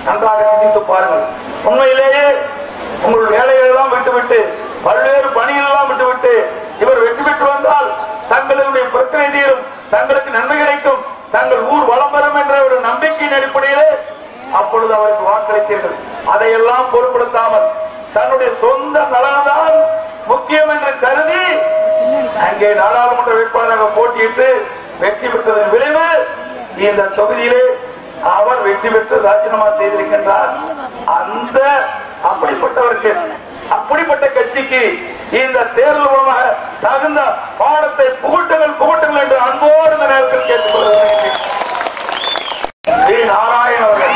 நன்றாக சிந்தித்து பாருங்கள். உண்மையிலேயே உங்கள் வேலைகள் எல்லாம் விட்டுவிட்டு பல்வேறு பணிகள் எல்லாம் விட்டுவிட்டு இவர் வெற்றி பெற்று வந்தால் தங்களுடைய பிரச்சனை தீரும், தங்களுக்கு நன்மை கிடைக்கும், தங்கள் ஊர் வளம் பெறும் என்ற ஒரு நம்பிக்கையின் அடிப்படையிலே அப்பொழுது அவருக்கு வாக்களித்தீர்கள். அதையெல்லாம் பொருட்படுத்தாமல் தன்னுடைய சொந்த நலன்தான் முக்கியம் என்று கருதி அங்கே நாடாளுமன்ற வேட்பாளராக போட்டியிட்டு வெற்றி பெற்றதன் விளைவு இந்த தொகுதியிலே அவர் வெற்றி பெற்று ராஜினாமா செய்திருக்கின்றார். அந்த அப்படிப்பட்டவருக்கு அப்படிப்பட்ட கட்சிக்கு இந்த தேர்தல் மூலமாக தகுந்த பாடத்தை புகட்டுங்கள் என்று அன்போடு இந்த நேரத்தில் கேட்டுக் கொள்கிறேன். ஸ்ரீ நாராயணன் அவர்கள்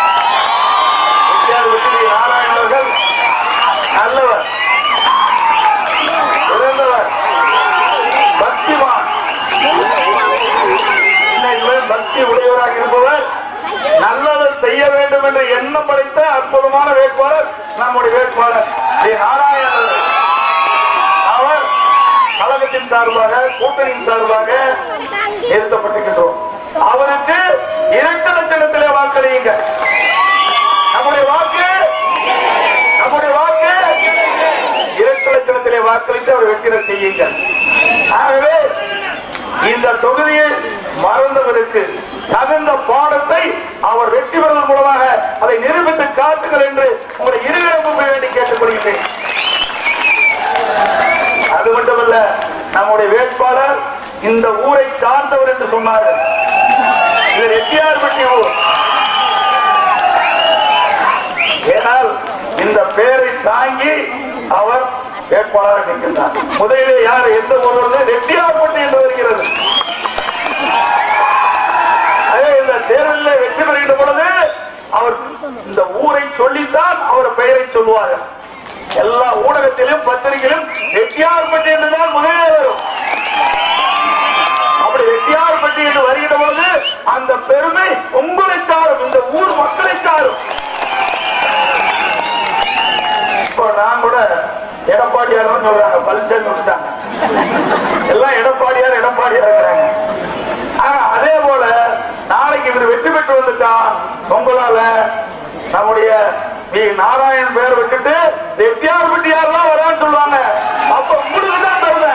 நாராயணன் அவர்கள் நல்லவர், சிறந்தவர், பக்திமான், பக்தி உடையவராக இருப்பவர், நல்லதை செய்ய வேண்டும் என்று எண்ணம் படைத்த அற்புதமான வேட்பாளர் நம்முடைய வேட்பாளர் ஸ்ரீ நாராயணன். அவர் கழகத்தின் சார்பாக கூட்டணியின் சார்பாக நிறுத்தப்பட்டிருக்கின்றோம். அவருக்கு 2 லட்சத்திலே வாக்களியுங்க. நம்முடைய வாக்கு 2 லட்சத்திலே வாக்களித்து அவர் வெற்றி செய்யுங்க. ஆகவே இந்த தொகுதியில் மறந்தவருக்கு தகுந்த பாடத்தை அவர் வெற்றி பெறுவதன் மூலமாக அதை நிரூபித்து காட்டுங்கள் என்று உங்களை இருவரும் வேண்டி கேட்டுக்கொள்கிறேன். அது மட்டுமல்ல, நம்முடைய வேட்பாளர் இந்த ஊரை சார்ந்தவர் என்று சொன்னார்கள். இது ரெட்டியார்பட்டி ஊர். ஏனால் இந்த பெயரை தாங்கி அவர் வேட்பாளராக நிற்கின்றார். முதலிலே யார் எந்த ஊர் வந்து ரெட்டியார்பட்டி என்று வருகிறது. இந்த தேர்தலில் வெற்றி பெறுகின்ற பொழுது அவர் இந்த ஊரை சொல்லித்தான் அவர் பெயரை சொல்லுவார்கள். எல்லா ஊடகத்திலும் பத்திரிகையிலும் ரெட்டியார்பட்டி என்றுதான் முதலே வரும். அப்படி ரெட்டியார்பட்டி என்று வருகின்ற பொழுது அந்த பெருமை உங்களை சாரும், இந்த ஊர் மக்களை சாரும். இப்போ நான் கூட எடப்பாடியார் சொல்றாங்க, பல்சன் விட்டாங்க, எல்லாம் எடப்பாடியார் இருக்கிறாங்க. அதே போல நாளைக்கு இவர் வெற்றி பெற்று வந்துட்டான், உங்களால நம்முடைய நாராயணன் பெயர் விட்டுட்டு ரெட்டியார்பட்டி யாரெல்லாம் வரான்னு சொல்லுவாங்க. அப்ப உங்களுக்கு தான் பெருமை,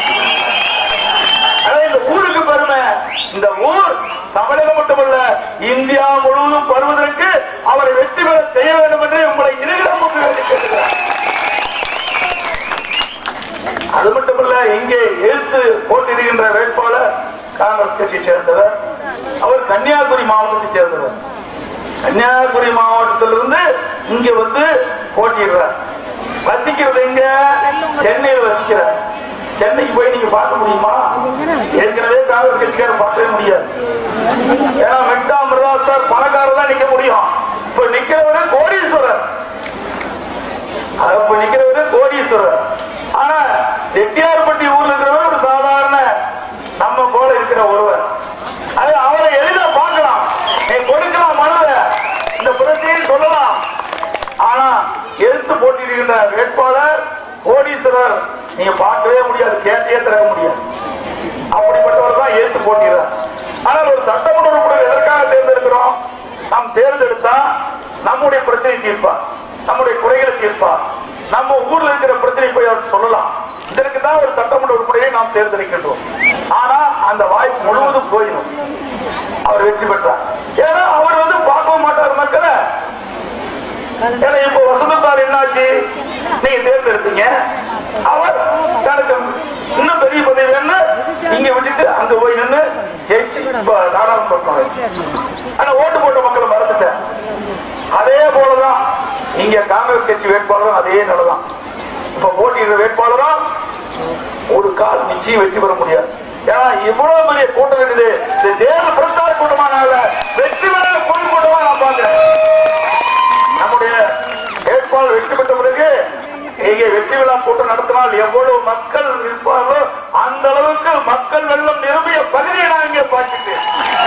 இந்த ஊருக்கு பெருமை. இந்த ஊர் தமிழகம் மட்டுமல்ல இந்தியா முழுவதும் வருவதற்கு அவரை வெற்றி பெற செய்ய வேண்டும் என்று உங்களை இருவரும் வேண்டி கேட்கிறார். அது மட்டுமல்ல, இங்கே எழுத்து போட்டியிடுகின்ற வேட்பாளர் காங்கிரஸ் கட்சியை சேர்ந்தவர். அவர் கன்னியாகுமரி மாவட்டத்தை சேர்ந்தவர். கன்னியாகுமரி மாவட்டத்திலிருந்து இங்க வந்து போட்டியிடுறார். வசிக்கிறது இங்க சென்னையில் வசிக்கிறார். சென்னைக்கு போய் நீங்க பார்க்க முடியுமா? ஏற்கனவே காங்கிரஸ் கட்சிக்காரர் பார்க்கவே முடியாது. ஏன்னா மெட்டா மிருதாஸ்தர் பணக்காரர் தான் நிக்க முடியும். இப்ப நிக்கிறவரு கோடீஸ்வரர். இப்ப நிக்கிறவரு கோடீஸ்வரர். ஆனா ரெட்டியார்பட்டி ஊர்ல இருக்கிறவர் ஒரு சாதாரண நம்ம போல இருக்கிற ஒருவர். அது அவரை எளிதாக பார்க்கலாம், கொடுக்கலாம் மனுவ, இந்த பிரச்சனையை சொல்லலாம். ஆனா எடுத்து போட்டியிடுகின்ற வேட்பாளர் கோடீஸ்வரர் நீங்க பார்க்கவே முடியாது, கேட்டே தர முடியாது. அப்படிப்பட்டவர் தான் எடுத்து போட்டிடுறார். ஆனால் ஒரு சட்டமன்ற உறுப்பினர் எதற்காக தேர்ந்தெடுக்கிறோம்? நாம் தேர்ந்தெடுத்தா நம்முடைய பிரச்சனை தீர்ப்பார், நம்முடைய குறைகளை தீர்ப்பார், நம்ம ஊர்ல இருக்கிற பிரச்சனை போய் அவர் சொல்லலாம். இதற்கு தான் ஒரு சட்டமன்ற உறுப்பினரை நாம் தேர்ந்தெடுக்கின்றோம். ஆனா அந்த வாய்ப்பு முழுவதும் போயிடும். அவர் வெற்றி பெற்றார். ஏன்னா அவர் வந்து பார்க்க மாட்டார் மக்களை. ஏன்னா இப்ப வசந்தத்தார் என்னாச்சு, நீங்க தேர்ந்தெடுத்தீங்க, அவர் தனக்கு இன்னும் பெரிய பதவி வேணும்னு இங்க விட்டுட்டு அங்க போய் நின்று நாடாளுமன்ற. ஆனா ஓட்டு போட்ட மக்களை மறந்துட்டேன். அதே போலதான் இங்க காங்கிரஸ் கட்சி வேட்பாளரும் அதே நிலைதான். இப்ப போட்டியிடுற வேட்பாளரும் ஒரு கால் நிச்சயம் வெற்றி பெற முடியாது. ஏன்னா இவ்வளவு பெரிய கூட்டம் இருக்குது. தேர்தல் பிரச்சார கூட்டமான வெற்றி பெற பொதுக்கூட்டமா நான் பாக்குறேன். நம்முடைய வேட்பாளர் வெற்றி பெற்ற பிறகு இங்கே வெற்றி விழா கூட்டம் நடத்தினால் எவ்வளவு மக்கள் இருப்பார்களோ அந்த அளவுக்கு மக்கள் வெள்ளம் நிரம்பிய பகுதியை நான் இங்கே பார்த்துட்டேன்.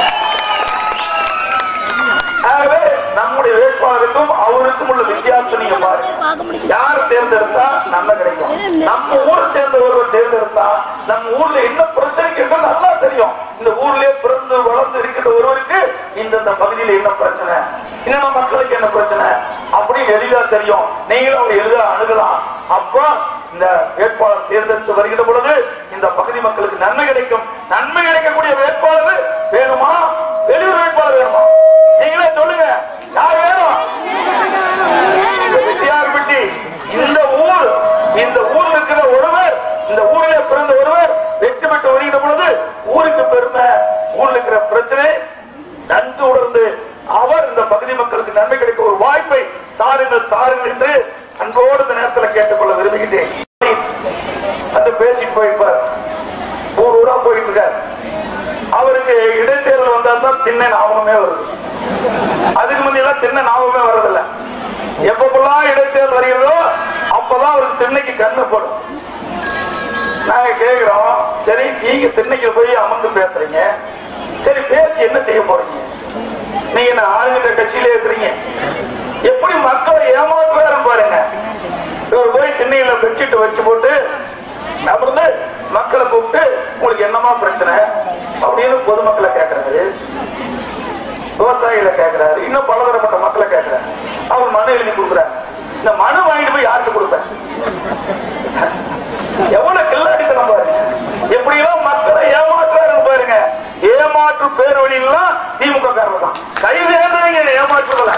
ஆகவே நம்முடைய வேட்பாளருக்கும் அவருக்கும் உள்ள வித்தியாசம் நீங்க பாருங்க. யார் தேர்ந்தெடுத்தா நல்ல கிடைக்கும். நம்ம ஊரை சேர்ந்த ஒருவர் தேர்ந்தெடுத்தா நம்ம ஊர்ல என்ன பிரச்சனைக்கு நல்லா தெரியும். இந்த ஊர்லயே பிறந்து வளர்ந்து இருக்கின்ற ஒருவருக்கு இந்த பகுதியில் என்ன பிரச்சனை, இன்னும் மக்களுக்கு என்ன பிரச்சனை அப்படின்னு எளிதா தெரியும். நீங்களும் அவங்க எளிதா அணுகலாம். அப்போ இந்த வேட்பாளர் தேர்ந்தெடுத்து வருகிற பொழுது இந்த பகுதி மக்களுக்கு நன்மை கிடைக்கும். நன்மை கிடைக்கக்கூடிய வேட்பாளர் வேணுமா, வெளியூர் வேட்பாளர் வேணுமா? நீங்களே சொல்லுங்க, யார் வேணும்? வெட்டியார்பட்டி இந்த ஊர்ல இருக்கிற ஒருவர், இந்த ஊரிலே பிறந்த ஒருவர் வெற்றி பெற்று வருகிற பொழுது ஊருக்கு பெருமை, ஊர்ல இருக்கிற பிரச்சனை நன்கு உணர்ந்து அவர் இந்த பகுதி மக்களுக்கு நன்மை கிடைக்க ஒரு வாய்ப்பை தாருங்கள் என்று அன்போடு இந்த நேரத்தில் கேட்டுக்கொள்ள விரும்புகின்றேன். அந்த பேசிட்டு போயிருப்பார், ஊரா போயிட்டு இருக்கார். அவருக்கு இடைத்தேர்தல் வந்தால்தான் திண்ணை ஞாபகமே வருது. அதுக்கு முன்னெல்லாம் திண்ணை ஞாபகமே வர்றதில்லை. எப்பப்பெல்லாம் இடைத்தேர்தல் வருகிறதோ அப்பதான் அவருக்கு திண்ணைக்கு கண்ணு போடும். நாங்க கேட்கிறோம், சரி நீங்க திண்ணைக்கு போய் அமர்ந்து பேசுறீங்க, சரி பேசி என்ன செய்ய போறீங்க? நீங்க என்ன ஆளுகிட்ட கட்சியிலே இருக்கிறீங்க, எப்படி மக்களை ஏமாற்றுவாரு பாருங்க. இவர் போய் திண்ணையில பெட்ஷீட் வச்சு போட்டு அமர்ந்து மக்களை கூப்பிட்டு உங்களுக்கு என்னமா பிரச்சனை அப்படின்னு பொதுமக்களை கேட்கறாரு, விவசாயிகளை கேட்கிறாரு, இன்னும் பலதரப்பட்ட மக்களை கேட்கிறாரு. அவர் மனு எழுதி கொடுக்குறாரு. இந்த மனு வாங்கிட்டு போய் யாருக்கு கொடுப்பேன்? எவ்வளவு கில்லாடித்தனம் பாருங்க, எப்படியெல்லாம் மக்களை ஏமாற்றுறாரு பாருங்க. ஏமாற்று பேர் வழியெல்லாம் திமுக காரர்கள் தான். கைது ஏமாற்றுறத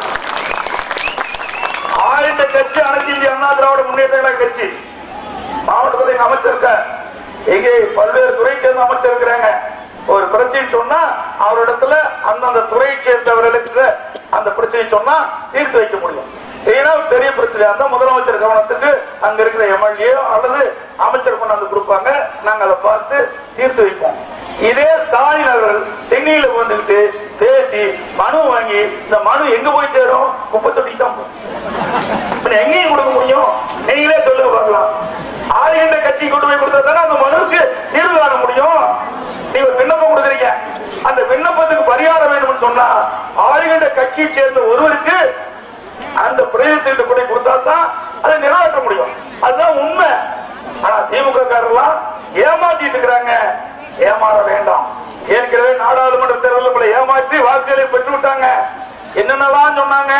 ஆயுத கட்சி அனைத்து இந்திய அண்ணா திராவிட முன்னேற்ற கட்சி மாவட்டத்தில் எங்க அமைச்சர் இருக்க, எங்கே பல்வேறு துறை சேர்ந்த அமைச்சர் இருக்கிறாங்க. ஒரு பிரச்சனை சொன்னா அவரிடத்துல அந்தந்த துறையை சேர்ந்தவர்களுக்கு அந்த பிரச்சனை சொன்னா தீர்த்து வைக்க முடியும். ஏன்னா பெரிய பிரச்சனை அந்த முதலமைச்சர் கவனத்துக்கு அங்க இருக்கிற எம்எல்ஏ அல்லது அமைச்சர் கொண்டாந்து கொடுப்பாங்க, நாங்க அதை பார்த்து தீர்த்து வைப்போம். இதே ஸ்டாலின் அவர்கள் சென்னையில வந்துட்டு பேசி மனு வாங்கி இந்த மனு எங்க போய் சேரும்? குப்பத்தொட்டி தான் எங்கேயும் கொடுக்க முடியும்? நீங்களே சொல்லுங்க பார்க்கலாம். ஆளுகின்ற கட்சி கொண்டு போய் கொடுத்தா தானே அந்த மனுவுக்கு தீர்வு காண முடியும். நீங்க விண்ணப்பம் கொடுக்குறீங்க, அந்த விண்ணப்பத்துக்கு பரிகாரம் வேணும்னு சொன்னா ஆளுகின்ற கட்சியை சேர்ந்த ஒருவருக்கு அந்த பிரதேசத்தை கொண்டு கொடுத்தா தான் அதை நிறைவேற்ற முடியும். அதுதான் உண்மை. ஆனா திமுக காரெல்லாம் ஏமாத்திட்டு இருக்கிறாங்க. ஏமாற வேண்டாம். ஏற்கனவே நாடாளுமன்ற தேர்தலில் ஏமாற்றி வாக்குகளை பெற்று விட்டாங்க. என்னென்னலாம் சொன்னாங்க?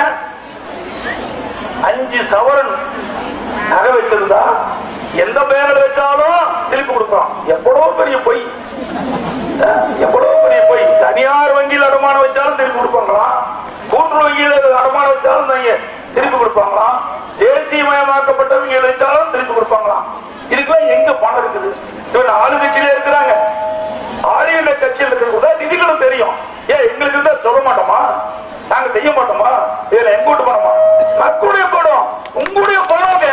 5 சவரன் நகை வச்சிருந்தா எந்த பேரில் வச்சாலும் திருப்பி கொடுக்கலாம். எவ்வளவு பெரிய பொய், எவ்வளவு பெரிய பொய். தனியார் வங்கியில் அடமானம் வச்சாலும் திருப்பி கொடுப்பாங்களாம், கூட்டுறவு வங்கியில் அடமானம் வச்சாலும் திருப்பி கொடுப்பாங்களாம், தேசியமயமாக்கப்பட்ட வங்கியில் வச்சாலும் திருப்பி கொடுப்பாங்களாம். இதுக்கெல்லாம் எங்க பணம் இருக்குது? இவன் ஆளுங்கட்சியிலே இருக்கிறாங்க. ஆளுகின்ற கட்சியில் இருக்கிற நிதிகளும் தெரியும். ஏன் எங்களுக்கு இருந்தா சொல்ல மாட்டோமா? நாங்க செய்ய மாட்டோமா? இதுல எங்க கூட்டு பணமா? மக்களுடைய பணம், உங்களுடைய பணம்.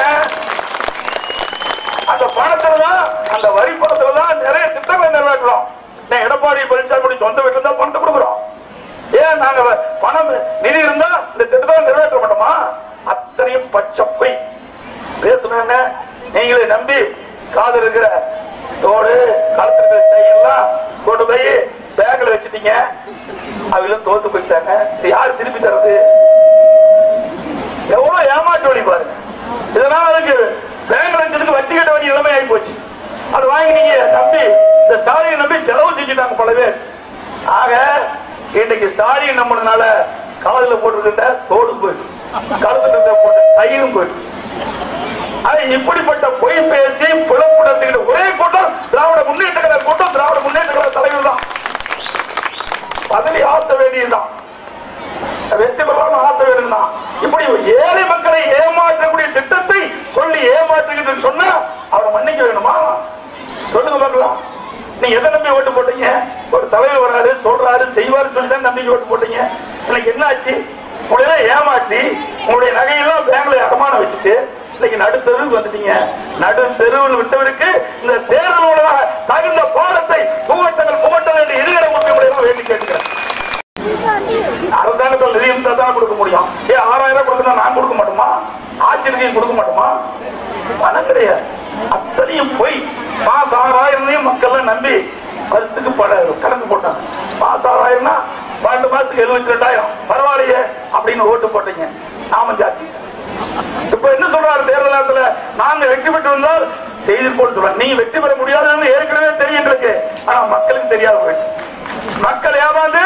அந்த பணத்துலதான், அந்த வரி பணத்துலதான் நிறைய திட்டங்களை நிறைவேற்றலாம். எடப்பாடி பழனிசாமி சொந்த வீட்டுல தான் பணத்தை கொடுக்குறோம். ஏன் நாங்க பணம் நிதி இருந்தா இந்த திட்டத்தை நிறைவேற்ற மாட்டோமா? அத்தனையும் பச்சை பொய் பேசுன. நீங்களே நம்பி காது இருக்கிற தோடு கலத்திருக்கிற கையெல்லாம் கொண்டு போய் பேங்க்ல வச்சுட்டீங்க. அவங்களும் தோத்து போயிட்டாங்க. யாரு திருப்பி தரது? எவ்வளவு ஏமாற்று வழி பாருங்க. இதனால அதுக்கு பேங்க்ல வச்சதுக்கு வட்டி கட்ட வேண்டிய நிலைமை ஆகி போச்சு. அது வாங்கி நீங்க நம்பி இந்த ஸ்டாலின் நம்பி செலவு செஞ்சுட்டாங்க பல பேர். ஆக இன்னைக்கு ஸ்டாலின் நம்பினால காதுல போட்டுக்கிட்ட தோடு போயிட்டு, கலத்துல போட்ட கையும் போயிட்டு. இப்படிப்பட்ட பொய் பேசி பிளப்புடத்துக்கிட்ட ஒரே கூட்டம் திராவிட முன்னேற்ற கழக கூட்டம், திராவிட முன்னேற்ற கழக தலைவர் தான். பதவி ஆசை வேண்டியதுதான், வெற்றி பெறலாம் ஆசை வேணும். இப்படி ஏழை மக்களை ஏமாற்றக்கூடிய திட்டத்தை சொல்லி ஏமாற்றுகின்ற சொன்னா அவரை மன்னிக்க வேணுமா? சொல்லுங்க பார்க்கலாம். நீங்க எதை நம்பி ஓட்டு போட்டீங்க? ஒரு தலைவர் வராரு, சொல்றாரு, செய்வாரு சொல்லிதான் நம்பிக்கை ஓட்டு போட்டீங்க. இன்னைக்கு என்ன ஆச்சு? உங்களை ஏமாற்றி உங்களுடைய நகையெல்லாம் பேங்க்ல அடமானம் வச்சுட்டு இன்னைக்கு நடுத்தெருவுக்கு வந்துட்டீங்க. நடுத்தெருவில் விட்டவருக்கு இந்த தேர்தல் மூலமாக தகுந்த பாடத்தை புகட்ட வேண்டிய எதிர்கிற முக்கியம் வேண்டி கேட்கிறேன். அரசாங்கத்தில் நிதி இருந்தா தான் கொடுக்க முடியும். 6000 கொடுத்தா நான் கொடுக்க மாட்டோமா? ஆட்சியர்கள் கொடுக்க மாட்டோமா? பணம் கிடையாது. அத்தனையும் போய் பாஸ் 6000 மக்கள் நம்பி வருஷத்துக்கு கணக்கு போட்டாங்க. பாஸ் 6000 12 மாசத்துக்கு 72,000 பரவாயில்லையே அப்படின்னு ஓட்டு போட்டீங்க. நாம ஜாதி இப்ப என்ன சொல்றாரு? தேர்தல் நேரத்தில் நாங்க வெற்றி பெற்று வந்தால் செய்தி போட்டு சொல்றாங்க. நீங்க வெற்றி பெற முடியாதுன்னு ஏற்கனவே தெரியும் எங்களுக்கு. ஆனா மக்களுக்கு தெரியாது போயிடுச்சு. மக்கள் ஏமாந்து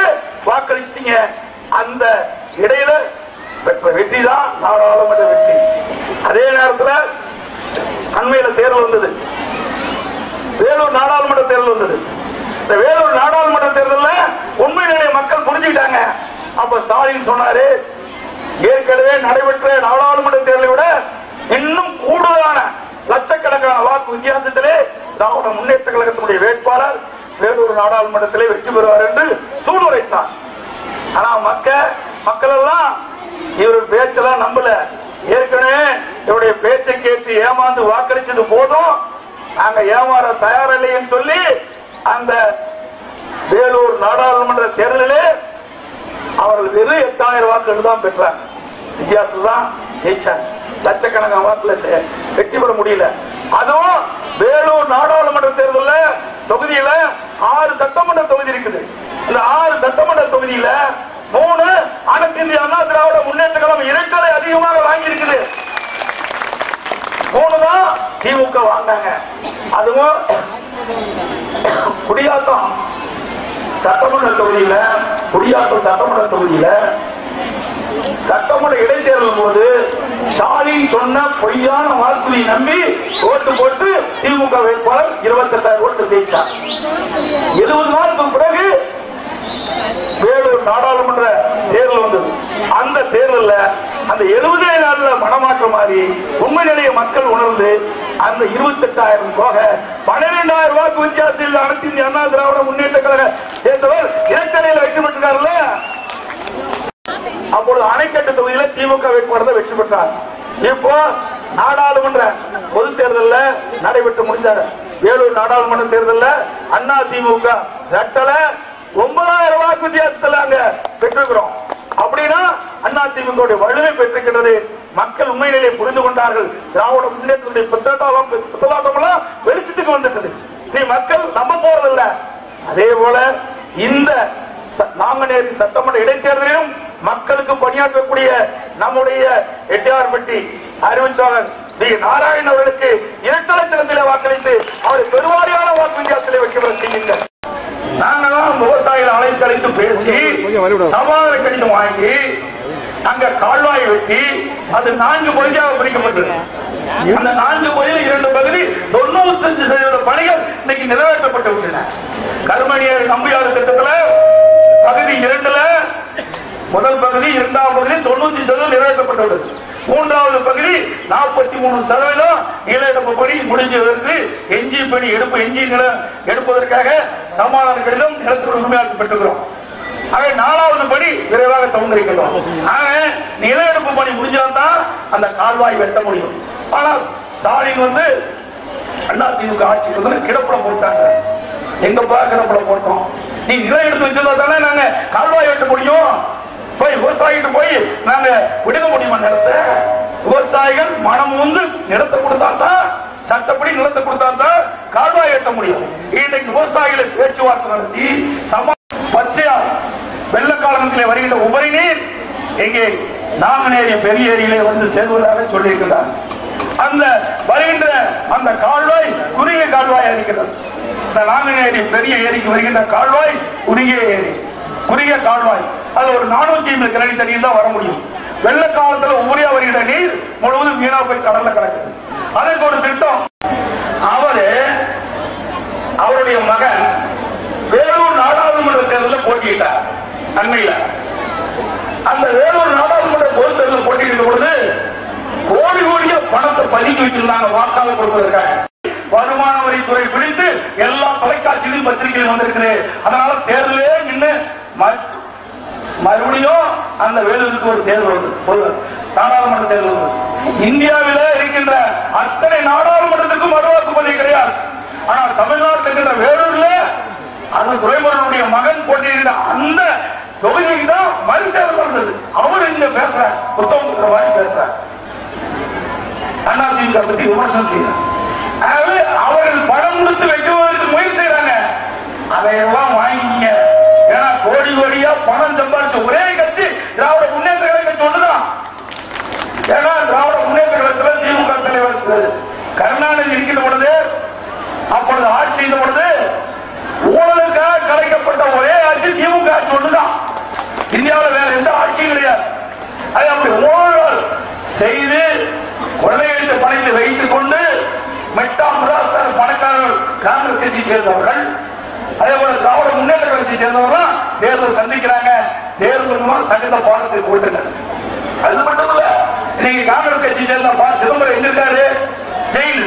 வாக்களிச்சீங்க. அந்த இடையில பெற்ற வெற்றி தான் நாடாளுமன்ற வெற்றி. அதே நேரத்தில் அண்மையில தேர்தல் வந்தது, வேலூர் நாடாளுமன்ற தேர்தல் வந்தது. இந்த வேலூர் நாடாளுமன்ற தேர்தலில் உண்மையிலேயே மக்கள் புரிஞ்சுக்கிட்டாங்க. அப்ப ஸ்டாலின் சொன்னாரு, ஏற்கனவே நடைபெற்ற நாடாளுமன்ற தேர்தலை விட இன்னும் கூடுதலான லட்சக்கணக்கான வாக்கு வித்தியாசத்திலே திராவிட முன்னேற்ற கழகத்தினுடைய வேட்பாளர் வேலூர் நாடாளுமன்றத்திலே வெற்றி பெறுவார் என்று சூளுரைத்தார். ஆனா மக்கள் எல்லாம் இவர் பேச்செல்லாம் நம்பல. ஏற்கனவே இவருடைய பேச்சை கேட்டு ஏமாந்து வாக்களிச்சது போதும், நாங்க ஏமாற தயாரில்லைன்னு சொல்லி அந்த வேலூர் நாடாளுமன்ற தேர்தலிலே அவர்கள் வெறும் 8000 வாக்குகள் தான் பெற்றாங்க. வித்தியாசம் தான் ஜெயிச்சாங்க. லட்சக்கணக்கான வாக்குல வெற்றி பெற முடியல. அதுவும் வேலூர் நாடாளுமன்ற தேர்தலில் தொகுதியில 6 சட்டமன்ற தொகுதி இருக்குது. இந்த 6 சட்டமன்ற தொகுதியில 3 அனைத்து இந்திய அண்ணா திராவிட முன்னேற்ற கழகம் இடைத்தலை அதிகமாக வாங்கி இருக்குது. 3 தான் திமுக வாங்கினாங்க. அதுவும் குடியாத்தம் சட்டமன்ற தொகுதியில, குடியாத்தம் சட்டமன்ற தொகுதியில சட்டமன்ற இடைத்தேர்தல் போது ஸ்டாலின் சொன்ன பொய்யான வாக்குறுதி நம்பி ஓட்டு போட்டு திமுக வேட்பாளர் 28,000 ஓட்டு ஜெயிச்சார். 70 நாளுக்கு பிறகு வேலூர் நாடாளுமன்ற தேர்தல் வந்தது. அந்த தேர்தலில் அந்த 70 நாள்ல மனமாற்றம் மாறி உண்மை நிலையை மக்கள் உணர்ந்து அந்த 28,000 போக 12,000 வாக்கு வித்தியாசத்தில் அனைத்து இந்திய அண்ணா திராவிட முன்னேற்ற கழக சேர்ந்தவர் இடைத்தலையில் வெற்றி பெற்றிருக்காருல்ல. அப்பொழுது அணைக்கட்டு தொகுதியில் திமுக வேட்பாளர் வெற்றி பெற்றார். இப்போ நாடாளுமன்ற பொது தேர்தலில் நடைபெற்று முடிஞ்சார். வேலூர் நாடாளுமன்ற தேர்தலில் அண்ணா திமுக ரெட்டல 9,000 வாக்கு வித்தியாசத்தில் அங்க பெற்றிருக்கிறோம். அப்படின்னா அண்ணா திமுக வலுவை பெற்றிருக்கிறது. மக்கள் உண்மை நிலையை புரிந்து கொண்டார்கள். திராவிட முன்னேற்றத்துடைய புத்தலாட்டம் எல்லாம் வெளிச்சத்துக்கு வந்துட்டது. நீ மக்கள் நம்ப போறதில்லை. அதே போல இந்த நாங்குநேரி சட்டமன்ற இடைத்தேர்தலிலும் மக்களுக்கு பணியாற்றக்கூடிய நம்முடைய எட்டியார்பட்டி அறிவித்தாளர் டி நாராயணன் அவர்களுக்கு 2 லட்சத்தில் வாக்களித்து அவரை பெருவாரியான வாக்கு வித்தியாசத்திலே வெற்றி பெற செய்யுங்கள். நாங்களாம் விவசாயிகள் அழைத்து பேசி சமாதான கடிதம் வாங்கி அங்க கால்வாய் வெட்டி அது 4 பகுதியாக பிரிக்கப்பட்டது. அந்த 4 பகுதியில் 2 பகுதி 95% பணிகள் இன்னைக்கு நிறைவேற்றப்பட்டு விட்டன. கருமணியர் நம்பியார் திட்டத்தில் பகுதி 2ல முதல் பகுதி 2ஆம் பகுதி 90% நிறைவேற்றப்பட்டுள்ளது. 3வது பகுதி 43% நிலஎடுப்பு பணி முடிஞ்சதற்கு எஞ்சி பணி எடுப்பதற்காக சமாதான கடிதம் நிலத்திற்கு உரிமையாக்கி பெற்றுகிறோம். ஆக 4வது பணி விரைவாக துவங்கிருக்கிறோம். ஆக நில எடுப்பு பணி முடிஞ்சால்தான் அந்த கால்வாய் வெட்ட முடியும். ஆனால் ஸ்டாலின் அண்ணா திமுக ஆட்சி கிடப்படம் போட்டாங்க. எங்கப்பா கிடப்படம் போட்டோம்? நீ நிலம் எடுத்து வச்சிருந்தா தானே நாங்க கால்வாய் வெட்ட முடியும். போய் விவசாயிட்டு போய் நாங்க விடுக்க முடியுமா நிலத்தை? விவசாயிகள் மனம் நிலத்தை கொடுத்தால்தான், சட்டப்படி நிலத்தை கொடுத்தால்தான் கால்வாய் வெட்ட முடியும். இன்னைக்கு விவசாயிகளை பேச்சுவார்த்தை நடத்தி பச்சையா வெள்ளக்காலத்திலே வருகின்ற உபரி நீர் எங்கே நாங்குநேரி பெரிய ஏரியிலே சேர்வதாக சொல்லியிருக்கிறார். அந்த வருகின்ற அந்த கால்வாய் குறுகிய கால்வாய் இருக்கிறது. இந்த நாங்குநேரி பெரிய ஏரிக்கு வருகின்ற கால்வாய் குறுகிய கால்வாய். அது ஒரு 450 கனடி தண்ணீர் தான் வர முடியும். வெள்ள காலத்தில் உபரியா வருகிற நீர் முழுவதும் வீணா போய் கடல்ல கிடக்குது. அதற்கு ஒரு திட்டம். அவருடைய மகன் வேலூர் நாடாளுமன்ற தேர்தலில் போட்டியிட்டார். அண்மையில் அந்த வேலூர் நாடாளுமன்ற பொது தேர்தல் போட்டியிட்ட பொழுது கோடிய பணத்தை பதுக்கி வச்சிருந்தாங்க வாக்காளர் கொடுப்பதற்காக. வருமான வரித்துறை பிடித்து எல்லா தொலைக்காட்சியிலும் பத்திரிகையில் வந்திருக்கிறது. அதனால தேர்தலே இன்னும் மறுபடியும் அந்த வேலூருக்கு ஒரு தேர்தல் நாடாளுமன்ற தேர்தல். இந்தியாவிலே இருக்கின்ற அத்தனை நாடாளுமன்றத்துக்கும் மறுவாக்கு பதிவு கிடையாது. ஆனால் தமிழ்நாட்டில் இருக்கின்ற வேலூர்ல அந்த துரைமுருகனுடைய மகன் போட்டியிட்ட அந்த தொகுதிக்கு தான் மறு தேர்தல் வந்தது. அவர் இங்க பேசுற புத்தகம் கொடுக்கிற மாதிரி பேசுறார். அதிமுக பத்தி விமர்சனம் செய்யறாங்க. அவர்கள் பணம் கொடுத்து வைக்குவதற்கு முயற்சி செய்யறாங்க. அதையெல்லாம் வாங்கிங்க. ஏன்னா கோடியா பணம் சம்பாதிச்ச ஒரே கட்சி திராவிட முன்னேற்ற கழக கட்சி ஒண்ணுதான். ஏன்னா திராவிட முன்னேற்ற கழகத்தில் திமுக தலைவர் கருணாநிதி இருக்கின்ற பொழுது, அப்பொழுது ஆட்சி செய்த பொழுது ஊழலுக்காக கலைக்கப்பட்ட ஒரே ஆட்சி திமுக ஆட்சி ஒண்ணுதான். அது அப்படி ஊழல் செய்து கொள்ளையடித்த பணத்தை வைத்துக் கொண்டு மெட்டா முராஸ்தான பணக்காரர்கள் காங்கிரஸ் கட்சியை சேர்ந்தவர்கள், அதே போல திராவிட முன்னேற்ற கட்சியை சேர்ந்தவர்கள் தேர்தல் சந்திக்கிறாங்க. தேர்தல் தகுந்த பாடத்தை போட்டுங்க. அது மட்டும் இல்ல, இன்னைக்கு காங்கிரஸ் கட்சியை சேர்ந்த சிதம்பரம் எங்க இருக்காரு? ஜெயில்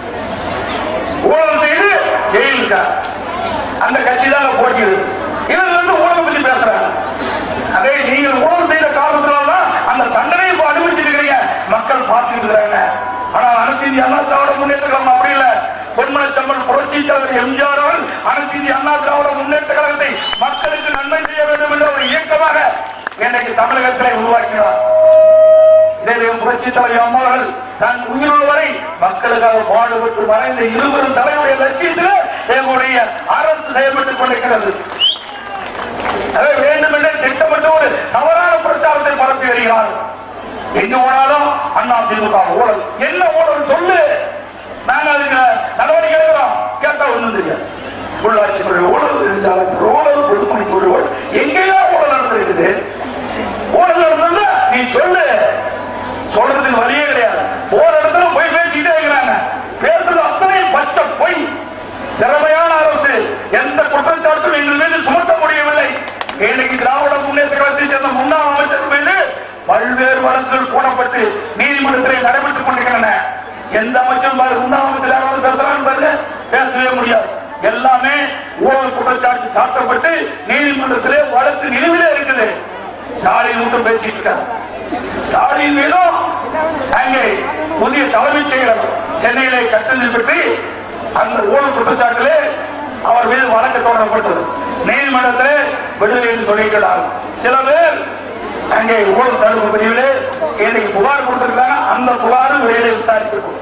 ஊழல் செய்து ஜெயில் இருக்காரு. அந்த கட்சி தான் போட்டியது. இவங்க ஊழல் பற்றி பேசுறாங்க. அதே நீங்கள் ஊழல் செய்த காரணத்தினால்தான் அந்த தண்டனையை அனுமதிச்சிருக்கிறீங்க, மக்கள் பார்த்துட்டு இருக்கிறாங்க. ஆனா அனைத்து இந்திய அண்ணா திராவிட முன்னேற்ற கழகம் அப்படி இல்ல. பொன்மனச்செம்மல் புரட்சி தலைவர் எம்ஜிஆர் அவர்கள் அனைத்து இந்திய அண்ணா திராவிட முன்னேற்ற கழகத்தை மக்களுக்கு நன்மை செய்ய வேண்டும் என்ற ஒரு இயக்கமாக இன்னைக்கு தமிழகத்திலே உருவாக்கினார். இதே புரட்சி தலைவர் அம்மாவர்கள் தான் உயிரோடு வரை மக்களுக்காக பாடுபட்டு மறைந்த இருவரும் தலைவருடைய லட்சியத்தில் எங்களுடைய அரசு செயல்பட்டுக் கொண்டிருக்கிறது. அதை வேண்டும் என்று திட்டமிட்டு ஒரு தவறான பிரச்சாரத்தை பரப்பி வருகிறார். எங்க போனாலும் அண்ணா திமுக ஊழல், என்ன ஊழல் சொல்லு, நாங்க அதுக்கு நடவடிக்கை எடுக்கிறோம். கேட்டா ஒண்ணும் தெரியாது. உள்ளாட்சி ஊழல் இருந்தாலும் ஊழல், பொதுப்பணித்துறை ஊழல், எங்கேயோ ஊழல் நடந்திருக்குது. ஊழல் நடந்தது நீ சொல்லு, சொல்றதுக்கு வழியே கிடையாது. ஒரு இடத்துல போய் பேசிக்கிட்டே இருக்கிறாங்க. பேசுறது அத்தனை பச்சை பொய். திறமையான அரசு எந்த குற்றச்சாட்டும் எங்கள் மீது சுமத்த முடியவில்லை. இன்னைக்கு திராவிட முன்னேற்ற கழகத்தை சேர்ந்த முன்னாள் அமைச்சர் மீது பல்வேறு வழக்குகள் போடப்பட்டு நீதிமன்றத்தில் நடைபெற்றுக் கொண்டிருக்கின்றன. எந்த அமைச்சரும் முன்னாள் அமைச்சர் பேசுறாங்க பேசவே முடியாது. எல்லாமே ஊழல் குற்றச்சாட்டு சாட்டப்பட்டு நீதிமன்றத்திலே வழக்கு நிலுவிலே இருக்குது. ஸ்டாலின் மட்டும் பேசிட்டு இருக்காங்க. ஸ்டாலின் மீதும் அங்கே புதிய தலைமைச் செயலர் சென்னையிலே கட்டணம் பெற்று அந்த ஊழல் குற்றச்சாட்டிலே அவர் மீது வழக்கு தொடரப்பட்டது. நீதிமன்றத்திலே விடுதலை என்று சொல்லியிருக்கிறார். சில பேர் அங்கே ஊழல் தடுப்பு பிரிவிலே இன்னைக்கு புகார் கொடுத்திருக்காங்க. அந்த புகாரும் வெளியிலே விசாரிக்கப்படும்.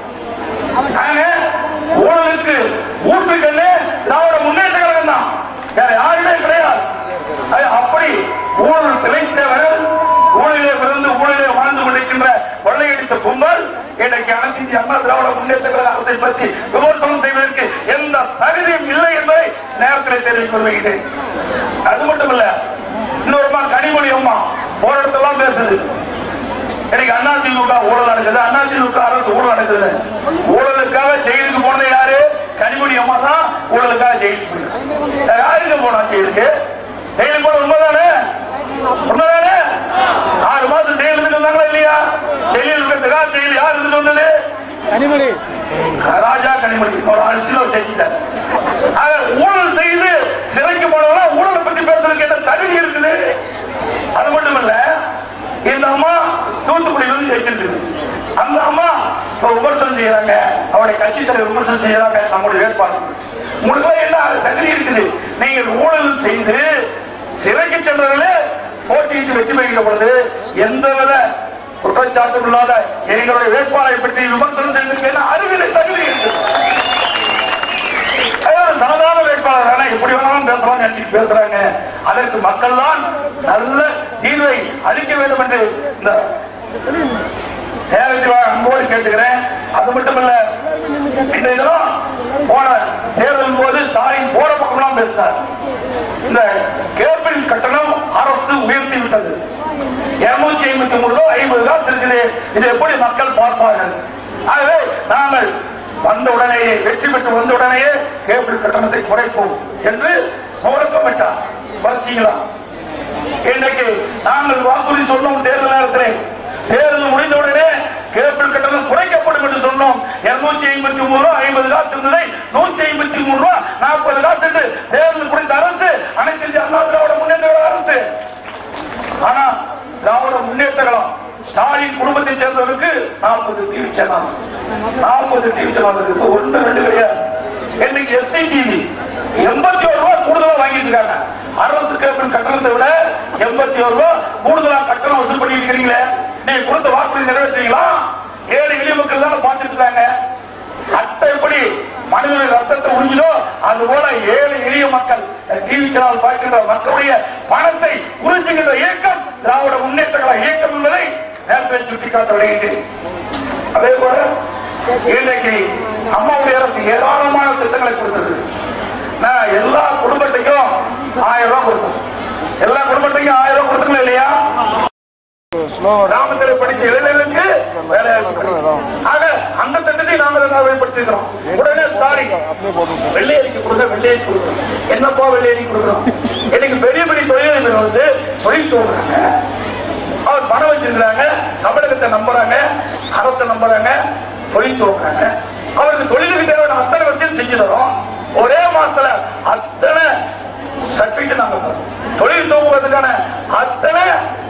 ஊழலுக்கு ஊற்றுக்கண்ணே திராவிட முன்னேற்ற கழகம் தான், வேற யாருமே கிடையாது. அப்படி ஊழல் திளைத்தவர்கள், ஊழலே பிறந்து ஊழலே வாழ்ந்து கொண்டிருக்கின்ற கொள்ளையடித்த கும்பல் இன்றைக்கு அனைத்து இந்திய அண்ணா திராவிட முன்னேற்ற கழக அரசை பற்றி விமர்சனம் செய்வதற்கு எந்த தகுதியும் இல்லை என்பதை நேரத்தில் தெரிவித்துக் கொள்கிறேன். அது மட்டுமல்ல, இன்னொரு கனிமொழி அம்மா போராட்டத்தெல்லாம் பேசுது. இன்னைக்கு அதிமுக ஊழல் நடக்குது, அதிமுக அரசு ஊழல் நடக்குது. ஊழலுக்காக ஜெயிலுக்கு போனது யாரு? கனிமொழி அம்மா தான் ஊழலுக்காக ஜெயிலுக்கு. யாருக்கு போனா ஜெயிலுக்கு? ஜெயிலுக்கு போன உண்மைதானே? உண்மைதானே? 6 மாதம் ஜெயிலுக்கு இருந்தாங்களா இல்லையா? ஜெயிலில் இருக்கிறதுக்கா ஜெயில் யார் இருந்து வந்தது? கனிமொழி, ராஜா கனிமொழி ஒரு அரசியல் செஞ்சிட்டார். ஊழல் செய்து சிறைக்கு போனவங்க ஊழலை பற்றி பேசுறதுக்கு என்ன தகுதி இருக்குது? அது மட்டுமல்ல, இந்த அம்மா தூத்துக்குடியிலிருந்து ஜெயிச்சிருக்கு. அந்த அம்மா விமர்சனம் செய்யறாங்க, அவருடைய கட்சி தலைவர் விமர்சனம் செய்யறாங்க. நம்முடைய வேட்பாளர் உங்களுக்கு என்ன தகுதி இருக்குது? நீங்கள் ஊழல் செய்து சிறைக்கு சென்றவர்களே போட்டியிட்டு வெற்றி பெறுகிற பொழுது எந்தவித குற்றச்சாட்டு இல்லாத எங்களுடைய வேட்பாளரை பற்றி விமர்சனம் செய்வதற்கு என்ன அறிவியலை தகுதி இருக்கு? சாதாரண வேட்பாளர் எப்படி வேணாலும் பேசலாம் நினைச்சு பேசுறாங்க. அதற்கு மக்கள் தான் நல்ல தீர்வை அளிக்க வேண்டும் என்று இந்த அன்போடு கேட்டுக்கிறேன். அது மட்டுமல்ல, இந்த இதெல்லாம் போன தேர்தல் போது ஸ்டாலின் போற பக்கம் பேசினார். இந்த கேபிள் கட்டணம் அரசு உயர்த்தி விட்டது. 253 50 காசு இருக்குது. இது எப்படி மக்கள் பார்ப்பார்கள்? ஆகவே நாங்கள் வந்த உடனேயே வெற்றி பெற்று வந்த உடனேயே கேபிள் கட்டணத்தை குறைப்போம் என்று முழக்கமிட்டார். பார்த்தீங்களா? இன்றைக்கு நாங்கள் வாக்குறுதி சொன்னோம் தேர்தல் நேரத்தில். தேர்தல் முடிந்தவுடனே கேபிள் கட்டணம் குறைக்கப்படும் என்று சொன்னோம். 253 ரூபா 50 காசு இருந்ததை 153 ரூபா 40 காசு என்று தேர்தல் குறித்த அரசு அனைத்து இந்திய அண்ணா திராவிட முன்னேற்ற அரசு. ஆனா திராவிட முன்னேற்ற கழகம் ஸ்டாலின் குடும்பத்தை சேர்ந்தவருக்கு 40 டிவி சேனல், 40 டிவி சேனல் இருக்கு. 1 2 கிடையாது. இன்னைக்கு எஸ்ஐ டிவி 81 ரூபாய் கூடுதலா வாங்கிட்டு இருக்காங்க. அரசு கேபிள் கட்டணத்தை விட 81 ரூபாய் கூடுதலா கட்டணம் வசூல் பண்ணி இருக்கிறீங்களே, நீங்க கொடுத்த வாக்குறுதி நிறைவேற்றீங்களா? ஏழை எளிய மக்கள் தானே பார்த்துட்டு இருக்காங்க. அட்டை எப்படி மனிதனுடைய ரத்தத்தை உறிஞ்சிதோ அது போல ஏழை எளிய மக்கள் டிவி சேனல் பார்க்கின்ற மக்களுடைய பணத்தை உறிஞ்சுகின்ற இயக்கம் திராவிட முன்னேற்ற கழக இயக்கம் என்பதை நேரத்தை சுட்டிக்காட்ட வருகின்றேன். அதே போல இன்றைக்கு அம்மாவுடைய அரசு ஏராளமான திட்டங்களை கொடுத்தது. நான் எல்லா குடும்பத்தையும் 1000 ரூபாய் கொடுத்தோம். எல்லா குடும்பத்தையும் 1000 ரூபாய் கொடுத்தீங்களா இல்லையா? கிராமத்தில் படித்த இளைஞர்களுக்கு வேலை. ஆக அந்த திட்டத்தை நாங்கள் நடைமுறைப்படுத்திக்கிறோம். உடனே ஸ்டாலின் வெள்ளை அறிக்கை கொடுங்க, வெள்ளை அறிக்கை கொடுக்குறோம். என்னப்பா வெள்ளை அறிக்கை கொடுக்குறோம்? இன்னைக்கு பெரிய பெரிய தொழிலதிபர்கள் வந்து தொழில் தோன்றாங்க, அவர் பணம் வச்சிருக்கிறாங்க, தமிழகத்தை நம்புறாங்க, அரசை நம்புறாங்க, தொழில் தோன்றாங்க. அவருக்கு தொழிலுக்கு தேவையான அத்தனை விஷயம் செஞ்சு தரோம். ஒரே மாசத்துல அத்தனை சர்டிபிகேட் நாங்க தொழில் துவங்குவதற்கான அத்தனை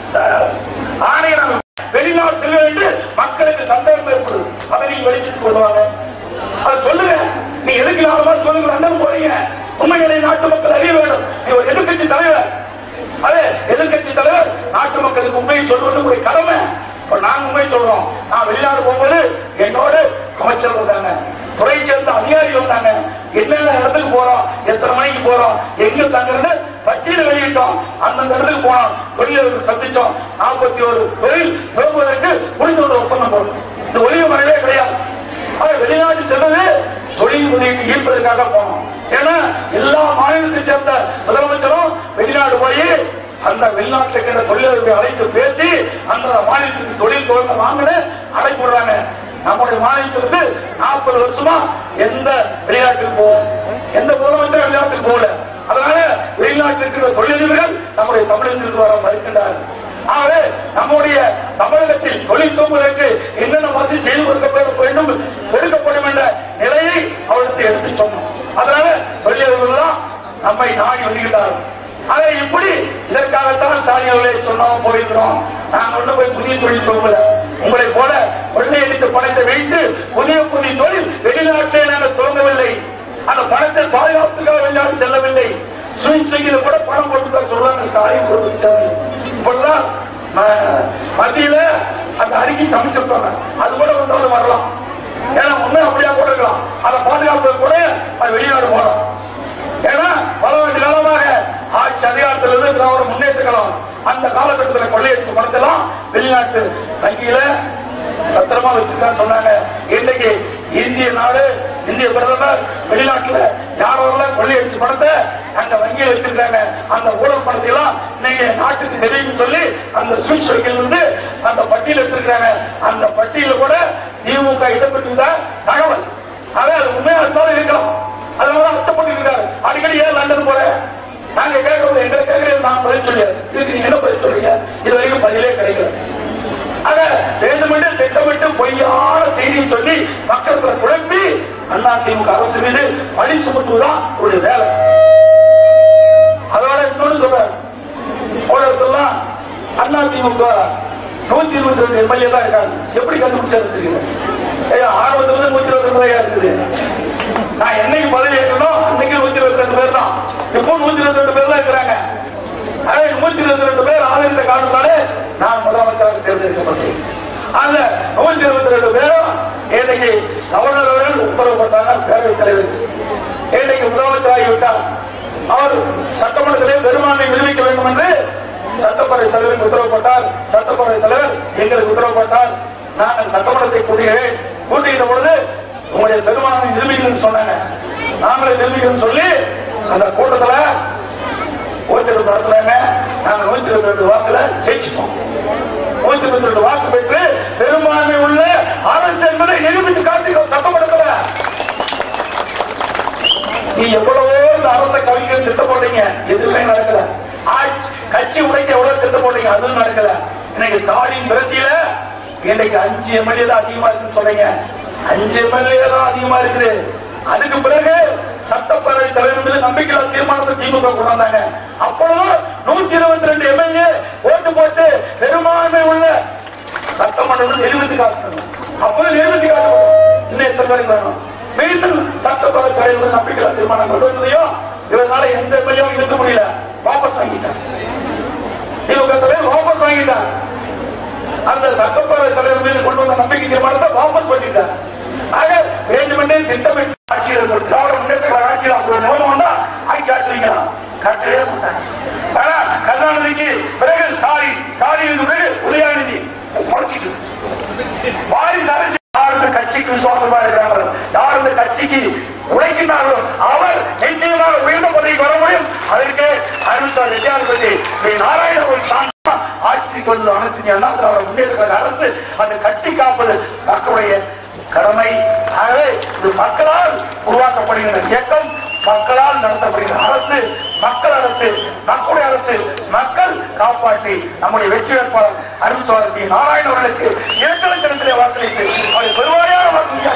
ஆணையை நாங்கள் வெளிநாடு செல்ல வேண்டும். மக்களுக்கு சந்தேகம் ஏற்படுது, அதை நீங்க வெளிச்சிட்டு கொள்வாங்க. அதை சொல்லுங்க. நீ எதுக்கு சொல்லுங்க, அண்ணன் போறீங்க. உண்மைகளை நாட்டு மக்கள் அறிய வேண்டும். நீ ஒரு எதிர்கட்சி தலைவர், அதே எதிர்கட்சி தலைவர் நாட்டு மக்களுக்கு உண்மையை சொல்வது கடமை. நாங்க உண்மையை சொல்றோம். நான் வெளிநாடு போகும்போது என்னோட அமைச்சர் வந்தாங்க, துறை சேர்ந்த அதிகாரிகள் வந்தாங்க. என்னென்ன இடத்துக்கு போறோம், எத்தனை மணிக்கு போறோம், எங்க தங்குறது பட்டியல் வெளியிட்டோம். அந்தந்த இடத்துக்கு போனோம், தொழிலாளர்கள் சந்திச்சோம். 41 தொழில் துவங்குவதற்கு முடிந்த ஒரு ஒப்பந்தம் போடும். இந்த ஒளிய மறைவே கிடையாது. வெளிநாட்டு செல்வது தொழில் முதலீட்டு ஈர்ப்பதற்காக போனோம். ஏன்னா எல்லா மாநிலத்தை சேர்ந்த முதலமைச்சரும் வெளிநாடு போய் அந்த வெளிநாட்டுக்கு தொழிலாளர்களை அழைத்து பேசி அந்த மாநிலத்துக்கு தொழில் துவங்க வாங்கின அழைப்பு விடுறாங்க. நம்முடைய மாநிலத்திற்கு 40 வருஷமா எந்த வெளிநாட்டுக்கு போகல, எந்த முதலமைச்சர் வெளிநாட்டுக்கு போகல. அதனால வெளிநாட்டில் இருக்கிற தொழிலதிபர்கள் நம்முடைய தமிழகத்திற்கு வர மறுக்கின்றார்கள். ஆகவே நம்முடைய தமிழகத்தில் தொழில் துவங்குவதற்கு என்னென்ன வசதி செய்து கொடுக்கப்பட வேண்டும், கொடுக்கப்படும் என்ற நிலையை அவர்களுக்கு எடுத்து சொன்னோம். அதனால தொழிலதிபர்கள் தான் நம்மை நாடி வருகிறார்கள். அதை இப்படி இதற்காகத்தான் சாதிகளை சொன்னோம், போயிருக்கிறோம். நாங்கள் ஒன்று போய் புதிய தொழில் துவங்கல. உங்களை போல கொள்ளையடித்த பணத்தை வைத்து புதிய புதிய தொழில் வெளிநாட்டை நாங்கள் துவங்கவில்லை. அந்த பணத்தை பாதுகாப்புக்காக வெளிநாடு செல்லவில்லை. சுயசங்கில கூட பணம் போட்டு சொல்றாங்க. ஸ்டாலின் இப்பெல்லாம் மத்தியில அந்த அறிக்கை சமைச்சிருப்பாங்க. அது கூட வந்து வரலாம். ஏன்னா ஒண்ணு அப்படியா கூட இருக்கலாம். அதை பாதுகாப்பு கூட அது வெளிநாடு போகலாம். ஏன்னா பல ஆண்டு காலமாக ஆட்சி அதிகாரத்திலிருந்து திராவிட முன்னேற்ற கழகம் அந்த காலகட்டத்தில் கொள்ளையடித்த பணத்தெல்லாம் வெளிநாட்டு வங்கியில பத்திரமா வச்சிருக்கான்னு சொன்னாங்க. இன்னைக்கு இந்திய நாடு, இந்திய பிரதமர் வெளிநாட்டுல யாரெல்லாம் கொள்ளையடிச்ச பணத்தை அந்த வங்கியில் வச்சிருக்காங்க. அந்த ஊழல் பணத்தை எல்லாம் நீங்க நாட்டுக்கு தெரியும் சொல்லி அந்த சுவிஸ் வங்கியில் இருந்து அந்த பட்டியல் வச்சிருக்காங்க. அந்த பட்டியல கூட திமுக இடம்பெற்றிருந்தா தகவல். அது உண்மையா இருந்தாலும் இருக்கலாம். அதனால அச்சப்பட்டு இருக்காரு. அடிக்கடி ஏன் லண்டன் போற நாங்க கேட்கறது எங்களை கேட்கறது நான் பதில் சொல்லியாரு. இதுக்கு நீங்க என்ன பதில் சொல்றீங்க? இது வரைக்கும் பதிலே கிடைக்கல. ஆக வேண்டுமென்று திட்டமிட்டு பொய்யான செய்தியை சொல்லி மக்களுக்கு குழப்பி அதிமுக அரசு மீது பழி சுமத்துவதுதான் ஒரு வேலை. அதோட இன்னொன்று சொல்றாரு, ஊழலுக்கெல்லாம் அதிமுக 122 எம்எல்ஏ தான் இருக்காங்க. எப்படி கண்டுபிடிச்சாரு? ஆரம்பத்துல 122 இருக்குது. நான் என்னைக்கு பதவி ஏற்றணும் அன்னைக்கு 122 பேர் தான். இப்போ 122 பேர் தான் இருக்கிறாங்க. 122 பேர் ஆதரித்த காரணத்தாலே நான் முதலமைச்சராக தேர்ந்தெடுக்கப்பட்டேன். அந்த 122 பேரும் இன்னைக்கு கவர்னர் அவர்கள் உத்தரவுப்பட்டாங்க. பேரவைத் தலைவர் இன்னைக்கு முதலமைச்சராகிவிட்டார். அவர் சட்டமன்றத்திலே பெரும்பான்மை நிரூபிக்க வேண்டும் என்று சட்டப்பேரவை தலைவருக்கு உத்தரவுப்பட்டார். சட்டப்பேரவை தலைவர் எங்களுக்கு உத்தரவுப்பட்டார். நாங்கள் சட்டமன்றத்தை கூட்டுகிற பொழுது உங்களுடைய பெரும்பான்மை நிரூபிக்கணும்னு சொன்னாங்க. நாங்களே நிரூபிக்கணும்னு சொல்லி அந்த கூட்டத்தில் 122 நடத்துறாங்க. நாங்கள் 122 வாக்குல ஜெயிச்சிட்டோம். 122 வாக்கு பெற்று பெரும்பான்மை உள்ள அரசு என்பதை நிரூபித்து காட்டுகிறோம் சட்டமன்றத்தில். நீ எவ்வளவோ இந்த அரசை கவிக்க திட்டம் போட்டீங்க, எதுவுமே நடக்கல. கட்சி உடைக்க எவ்வளவு திட்டம் போட்டீங்க, அதுவும் நடக்கல. இன்னைக்கு ஸ்டாலின் விரத்தியில இன்னைக்கு 5 எம்எல்ஏ தான் அதிகமா இருக்குன்னு சொன்னீங்க. 5 எம்எல்ஏ தான் அதிகமா இருக்குது. அதுக்கு பிறகு சட்டப்பேரவை தலைவர் மீது நம்பிக்கையில்லா தீர்மானத்தை திமுக கொண்டு வந்தாங்க. அப்பொழுது 122 எம்எல்ஏ ஓட்டு போட்டு பெரும்பான்மை உள்ள சட்டமன்றத்தில் நிரூபித்து காட்டணும். அப்போது நிரூபித்து காட்டணும். இன்னும் எத்தனை பேருக்கு வேணும்? மீண்டும் சட்டப்பேரவை தலைவர் நம்பிக்கையில்லா தீர்மானம் கொண்டு வந்ததையோ இதனால எந்த எம்எல்ஏவும் இருக்க முடியல. வாபஸ் வாங்கிட்டார். திமுக தலைவர் வாபஸ் வாங்கிட்டார். அந்த சட்டப்பேரவை தலைவர் மீது கொண்டு வந்த நம்பிக்கை தீர்மானத்தை வாபஸ் பண்ணிட்டார். ஆக வேண்டுமென்றே திட்டமிட்டு ஆட்சியில் திராவிட முன்னேற்ற ஆட்சியில் அப்படி நிலைமை வந்தா ஆட்சி ஆட்சிக்கலாம் கட்டவே மாட்டாங்க. ஆனா கருணாநிதிக்கு பிறகு ஸ்டாலினுக்கு பிறகு உதயாநிதி முளைச்சிட்டு வாரிசு அரசு யார் இந்த கட்சிக்கு விசுவாசமா இருக்கிறாங்க, யார் இந்த கட்சிக்கு உழைக்கின்றார்களோ அவர் நிச்சயமாக உயர்ந்த பதவிக்கு வர முடியும். அதற்கு அறிவித்தார் விஜயாதிபதி நாராயணன் ஆட்சிக்கு வந்து அனைத்து அண்ணா திராவிட முன்னேற்ற அரசு அதை கட்டி காப்பது மக்களுடைய கடமை. ஆகவே இது மக்களால் உருவாக்கப்படுகின்ற இயக்கம், மக்களால் நடத்தப்படுகிற அரசு, மக்கள் அரசு, மக்களுடைய அரசு. மக்கள் காப்பாற்றி நம்முடைய வெற்றி வேட்பாளர் அறிவித்தாளர் நாராயணன் அவர்களுக்கு 2 லட்சத்திலே வாக்களித்து அவரை பெருவாரியான